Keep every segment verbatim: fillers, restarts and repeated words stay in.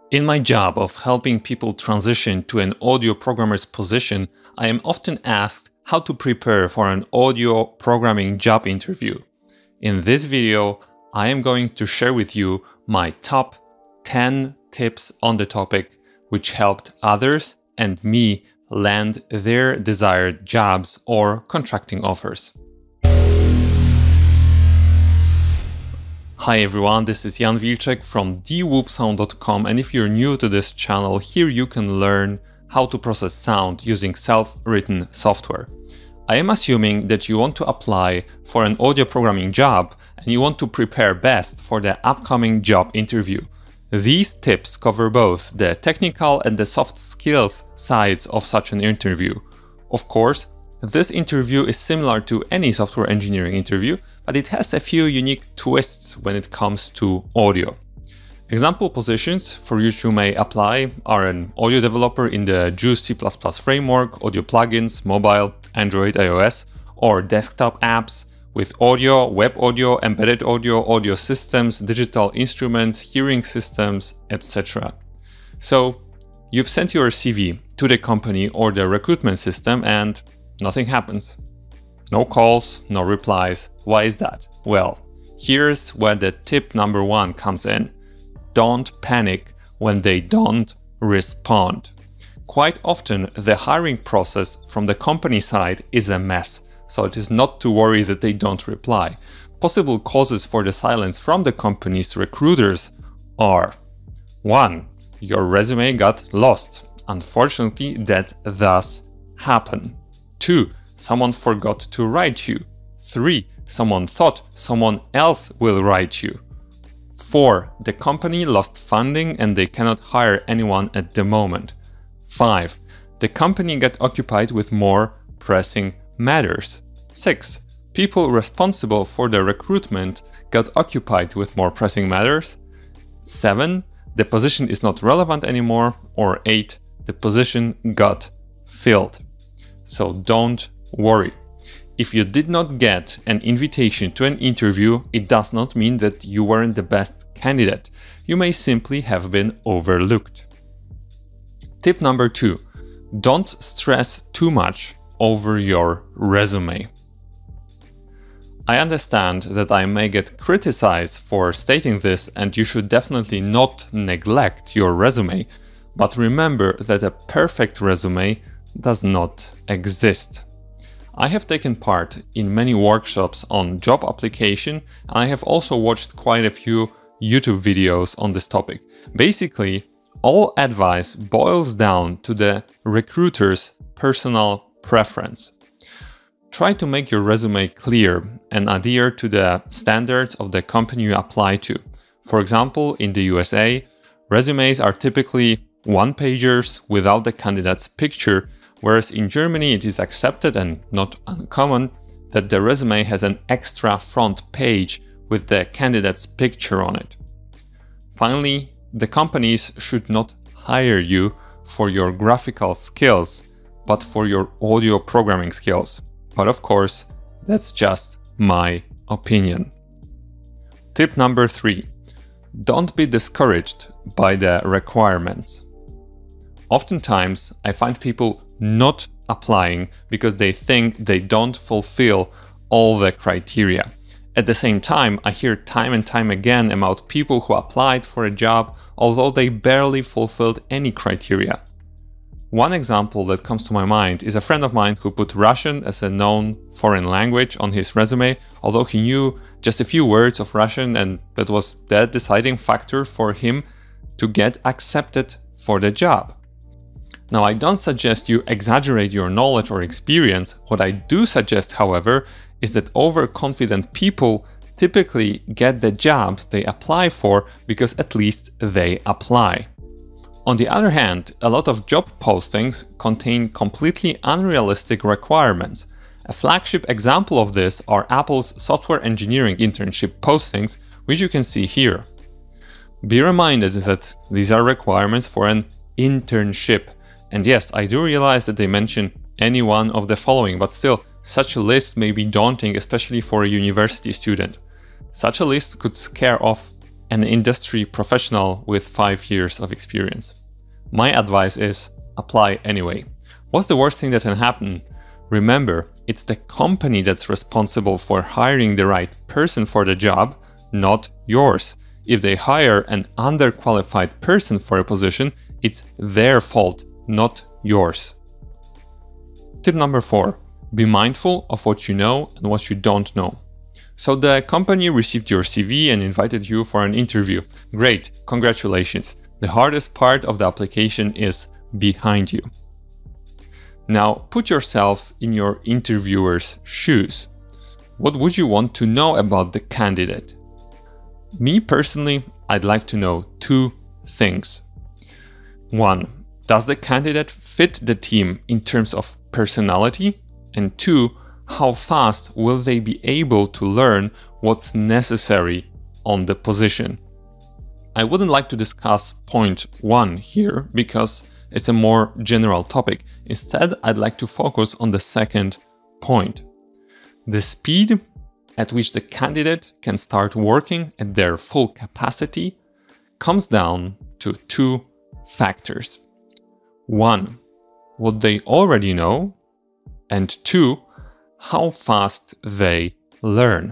In my job of helping people transition to an audio programmer's position, I am often asked how to prepare for an audio programming job interview. In this video, I am going to share with you my top ten tips on the topic which helped others and me land their desired jobs or contracting offers. Hi everyone, this is Jan Wilczek from the wolf sound dot com, and if you're new to this channel, here you can learn how to process sound using self-written software. I am assuming that you want to apply for an audio programming job and you want to prepare best for the upcoming job interview. These tips cover both the technical and the soft skills sides of such an interview. Of course, this interview is similar to any software engineering interview, but it has a few unique twists when it comes to audio. Example positions for which you may apply are an audio developer in the Juice C plus plus framework, audio plugins, mobile, Android, iOS, or desktop apps with audio, web audio, embedded audio, audio systems, digital instruments, hearing systems, et cetera. So you've sent your C V to the company or the recruitment system and nothing happens. No calls, no replies. Why is that? Well, here's where the tip number one comes in. Don't panic when they don't respond. Quite often, the hiring process from the company side is a mess, so it is not to worry that they don't reply. Possible causes for the silence from the company's recruiters are: one. Your resume got lost. Unfortunately, that does happen. two. Someone forgot to write you. three. Someone thought someone else will write you. four. The company lost funding and they cannot hire anyone at the moment. five. The company got occupied with more pressing matters. six. People responsible for the recruitment got occupied with more pressing matters. seven. The position is not relevant anymore. Or eight. The position got filled. So don't worry. If you did not get an invitation to an interview, it does not mean that you weren't the best candidate. You may simply have been overlooked. Tip number two. Don't stress too much over your resume. I understand that I may get criticized for stating this, and you should definitely not neglect your resume, but remember that a perfect resume does not exist. I have taken part in many workshops on job application, and I have also watched quite a few YouTube videos on this topic. Basically, all advice boils down to the recruiter's personal preference. Try to make your resume clear and adhere to the standards of the company you apply to. For example, in the U S A, resumes are typically one-pagers without the candidate's picture, whereas in Germany it is accepted and not uncommon that the resume has an extra front page with the candidate's picture on it. Finally, the companies should not hire you for your graphical skills, but for your audio programming skills. But of course, that's just my opinion. Tip number three. Don't be discouraged by the requirements. Oftentimes, I find people not applying because they think they don't fulfill all the criteria. At the same time, I hear time and time again about people who applied for a job although they barely fulfilled any criteria. One example that comes to my mind is a friend of mine who put Russian as a known foreign language on his resume, although he knew just a few words of Russian, and that was the deciding factor for him to get accepted for the job. Now, I don't suggest you exaggerate your knowledge or experience. What I do suggest, however, is that overconfident people typically get the jobs they apply for because at least they apply. On the other hand, a lot of job postings contain completely unrealistic requirements. A flagship example of this are Apple's software engineering internship postings, which you can see here. Be reminded that these are requirements for an internship. And yes, I do realize that they mention any one of the following, but still, such a list may be daunting, especially for a university student. Such a list could scare off an industry professional with five years of experience. My advice is apply anyway. What's the worst thing that can happen? Remember, it's the company that's responsible for hiring the right person for the job, not yours. If they hire an underqualified person for a position, it's their fault, not yours. Tip number four, be mindful of what you know and what you don't know. So the company received your C V and invited you for an interview. Great, congratulations. The hardest part of the application is behind you. Now put yourself in your interviewer's shoes. What would you want to know about the candidate? Me personally, I'd like to know two things. One, does the candidate fit the team in terms of personality? And two, how fast will they be able to learn what's necessary on the position? I wouldn't like to discuss point one here because it's a more general topic. Instead, I'd like to focus on the second point. The speed at which the candidate can start working at their full capacity comes down to two factors. One, what they already know, and two, how fast they learn.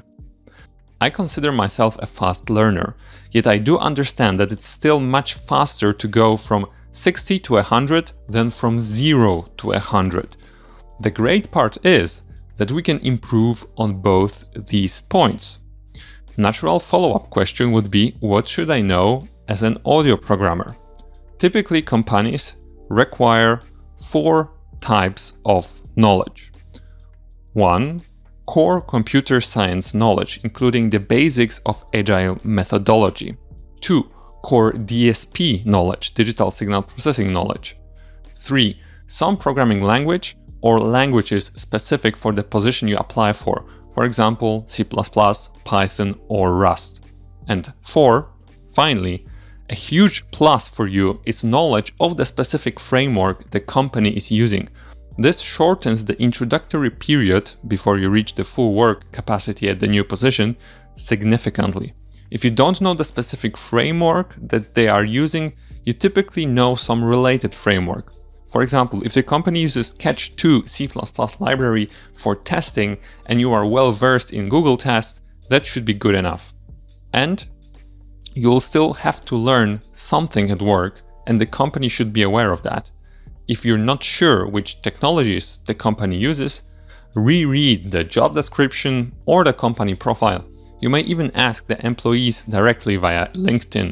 I consider myself a fast learner, yet I do understand that it's still much faster to go from sixty to one hundred than from zero to one hundred. The great part is that we can improve on both these points. Natural follow-up question would be, what should I know as an audio programmer? Typically, companies require four types of knowledge. One, core computer science knowledge, including the basics of agile methodology. Two, core D S P knowledge, digital signal processing knowledge. Three, some programming language or languages specific for the position you apply for, for example, C plus plus, Python, or Rust. And four, finally, a huge plus for you is knowledge of the specific framework the company is using. This shortens the introductory period before you reach the full work capacity at the new position significantly. If you don't know the specific framework that they are using, you typically know some related framework. For example, if the company uses Catch two C plus plus library for testing and you are well versed in Google Test, that should be good enough. And you'll still have to learn something at work, and the company should be aware of that. If you're not sure which technologies the company uses, reread the job description or the company profile. You may even ask the employees directly via LinkedIn.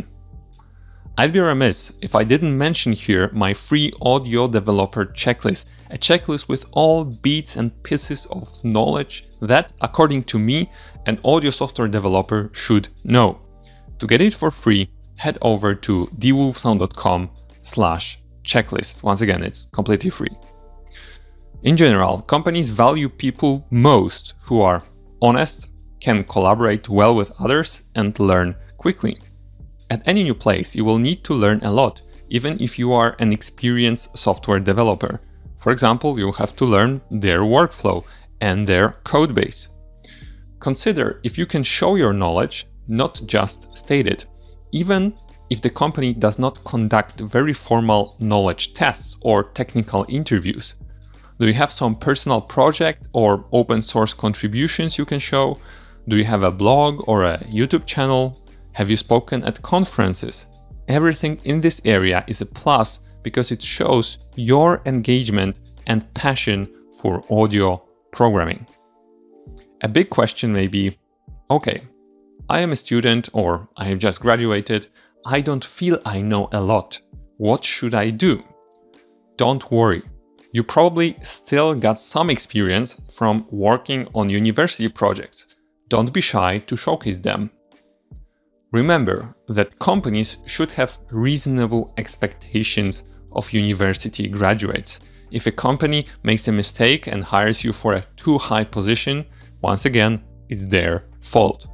I'd be remiss if I didn't mention here my free audio developer checklist, a checklist with all bits and pieces of knowledge that, according to me, an audio software developer should know. To get it for free, head over to the wolf sound dot com slash checklist. Once again, it's completely free. In general, companies value people most who are honest, can collaborate well with others, and learn quickly. At any new place, you will need to learn a lot, even if you are an experienced software developer. For example, you'll have to learn their workflow and their code base. Consider if you can show your knowledge, not just state it. Even if the company does not conduct very formal knowledge tests or technical interviews. Do you have some personal project or open source contributions you can show? Do you have a blog or a YouTube channel? Have you spoken at conferences? Everything in this area is a plus because it shows your engagement and passion for audio programming. A big question may be, okay, I am a student or I have just graduated. I don't feel I know a lot. What should I do? Don't worry. You probably still got some experience from working on university projects. Don't be shy to showcase them. Remember that companies should have reasonable expectations of university graduates. If a company makes a mistake and hires you for a too high position, once again, it's their fault.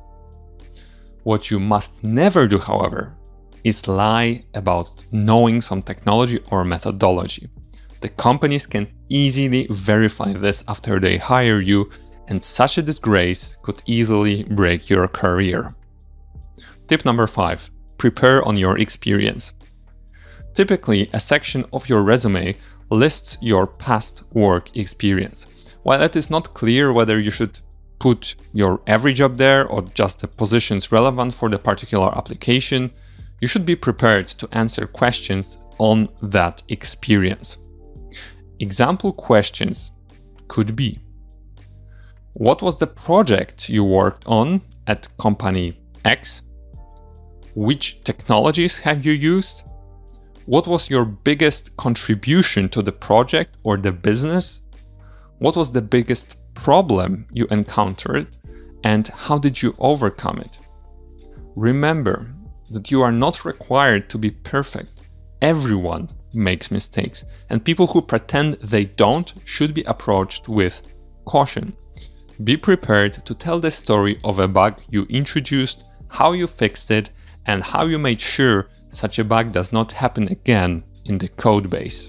What you must never do, however, is lie about knowing some technology or methodology. The companies can easily verify this after they hire you, and such a disgrace could easily break your career. Tip number five, prepare on your experience. Typically, a section of your resume lists your past work experience. While it is not clear whether you should put your every job there or just the positions relevant for the particular application, you should be prepared to answer questions on that experience. Example questions could be: what was the project you worked on at company X? Which technologies have you used? What was your biggest contribution to the project or the business? What was the biggest problem you encountered and how did you overcome it? Remember that you are not required to be perfect. Everyone makes mistakes, and people who pretend they don't should be approached with caution. Be prepared to tell the story of a bug you introduced, how you fixed it, and how you made sure such a bug does not happen again in the code base.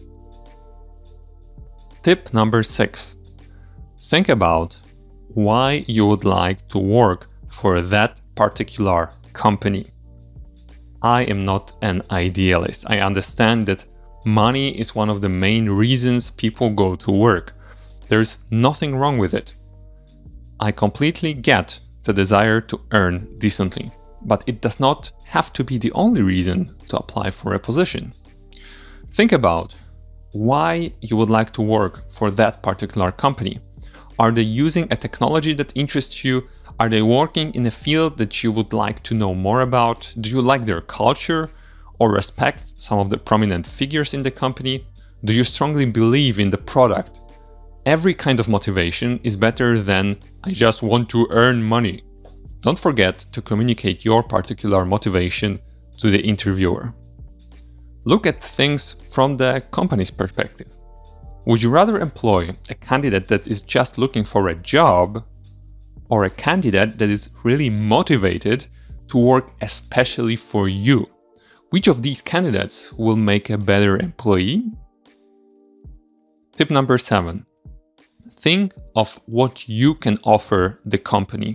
Tip number six. Think about why you would like to work for that particular company. I am not an idealist. I understand that money is one of the main reasons people go to work. There's nothing wrong with it. I completely get the desire to earn decently, but it does not have to be the only reason to apply for a position. Think about why you would like to work for that particular company. Are they using a technology that interests you? Are they working in a field that you would like to know more about? Do you like their culture or respect some of the prominent figures in the company? Do you strongly believe in the product? Every kind of motivation is better than "I just want to earn money." Don't forget to communicate your particular motivation to the interviewer. Look at things from the company's perspective. Would you rather employ a candidate that is just looking for a job or a candidate that is really motivated to work especially for you? Which of these candidates will make a better employee? Tip number seven. Think of what you can offer the company.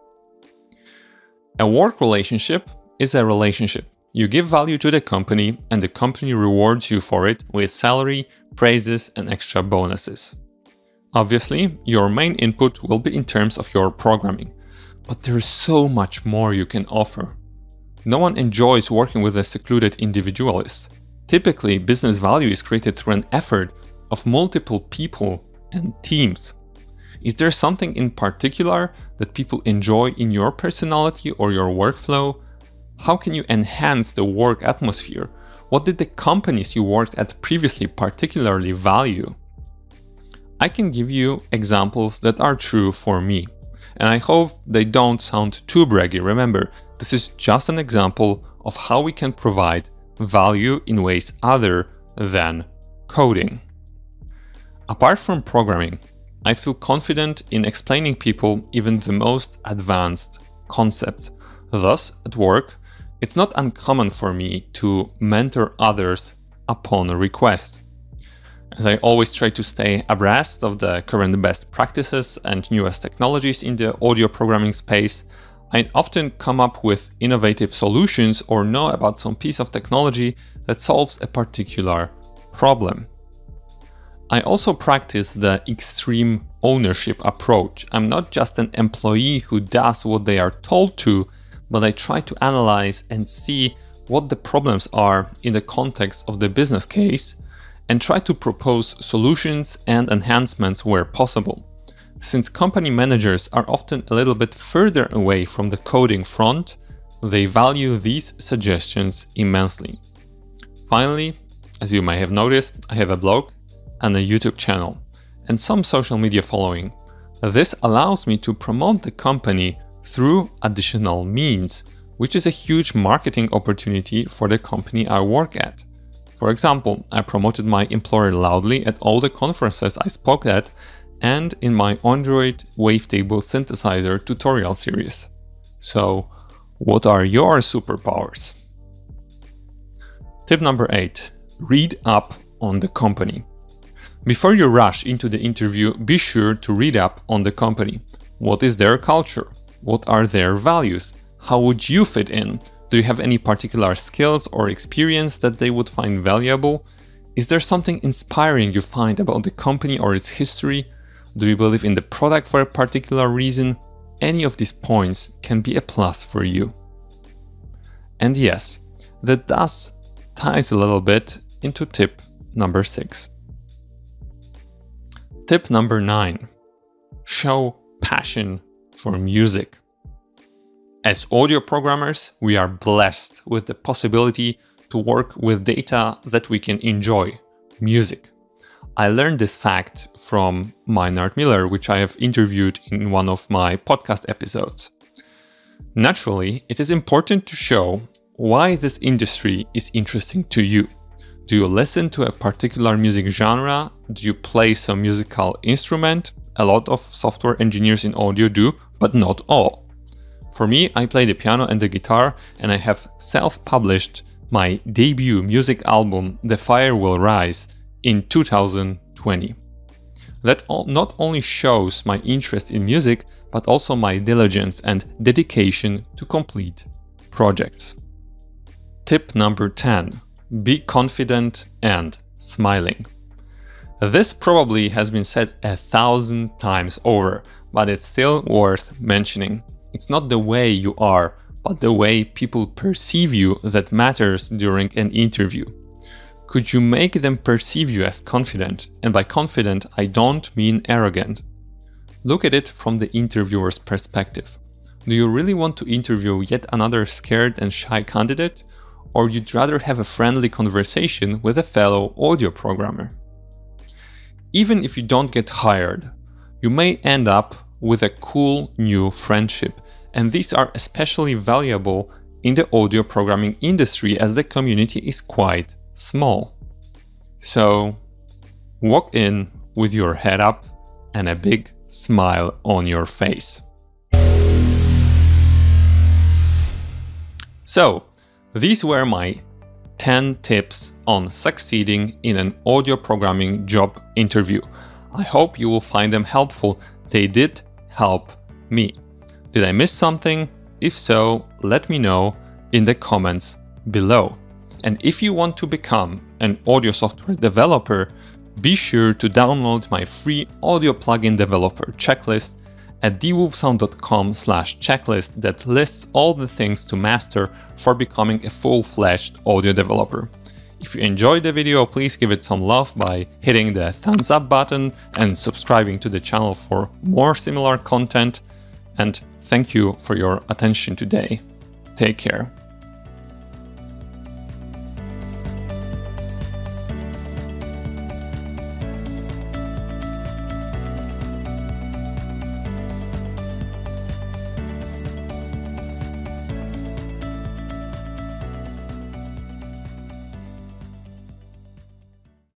A work relationship is a relationship. You give value to the company and the company rewards you for it with salary, praises, and extra bonuses. Obviously, your main input will be in terms of your programming, but there is so much more you can offer. No one enjoys working with a secluded individualist. Typically, business value is created through an effort of multiple people and teams. Is there something in particular that people enjoy in your personality or your workflow? How can you enhance the work atmosphere? What did the companies you worked at previously particularly value? I can give you examples that are true for me, and I hope they don't sound too braggy. Remember, this is just an example of how we can provide value in ways other than coding. Apart from programming, I feel confident in explaining people even the most advanced concepts. Thus, at work, it's not uncommon for me to mentor others upon request. As I always try to stay abreast of the current best practices and newest technologies in the audio programming space, I often come up with innovative solutions or know about some piece of technology that solves a particular problem. I also practice the extreme ownership approach. I'm not just an employee who does what they are told to, but I try to analyze and see what the problems are in the context of the business case and try to propose solutions and enhancements where possible. Since company managers are often a little bit further away from the coding front, they value these suggestions immensely. Finally, as you may have noticed, I have a blog and a YouTube channel and some social media following. This allows me to promote the company through additional means, which is a huge marketing opportunity for the company I work at. For example, I promoted my employer loudly at all the conferences I spoke at and in my Android wavetable synthesizer tutorial series. So, what are your superpowers? Tip number eight. Read up on the company. Before you rush into the interview, be sure to read up on the company. What is their culture? What are their values? How would you fit in? Do you have any particular skills or experience that they would find valuable? Is there something inspiring you find about the company or its history? Do you believe in the product for a particular reason? Any of these points can be a plus for you. And yes, that does ties a little bit into tip number six. Tip number nine. Show passion for music. As audio programmers, we are blessed with the possibility to work with data that we can enjoy, music. I learned this fact from Maynard Miller, which I have interviewed in one of my podcast episodes. Naturally, it is important to show why this industry is interesting to you. Do you listen to a particular music genre? Do you play some musical instrument? A lot of software engineers in audio do, but not all. For me, I play the piano and the guitar, and I have self-published my debut music album, The Fire Will Rise, in two thousand twenty. That not only shows my interest in music, but also my diligence and dedication to complete projects. Tip number ten. Be confident and smiling. This probably has been said a thousand times over, but it's still worth mentioning. It's not the way you are, but the way people perceive you that matters during an interview. Could you make them perceive you as confident? And by confident, I don't mean arrogant. Look at it from the interviewer's perspective. Do you really want to interview yet another scared and shy candidate? Or you'd rather have a friendly conversation with a fellow audio programmer? Even if you don't get hired, you may end up with a cool new friendship, and these are especially valuable in the audio programming industry as the community is quite small. So walk in with your head up and a big smile on your face. So these were my ten tips on succeeding in an audio programming job interview. I hope you will find them helpful. They did help me. Did I miss something? If so, let me know in the comments below. And if you want to become an audio software developer, be sure to download my free audio plugin developer checklist at d wolf sound dot com slash checklist that lists all the things to master for becoming a full-fledged audio developer. If you enjoyed the video, please give it some love by hitting the thumbs up button and subscribing to the channel for more similar content. And thank you for your attention today. Take care.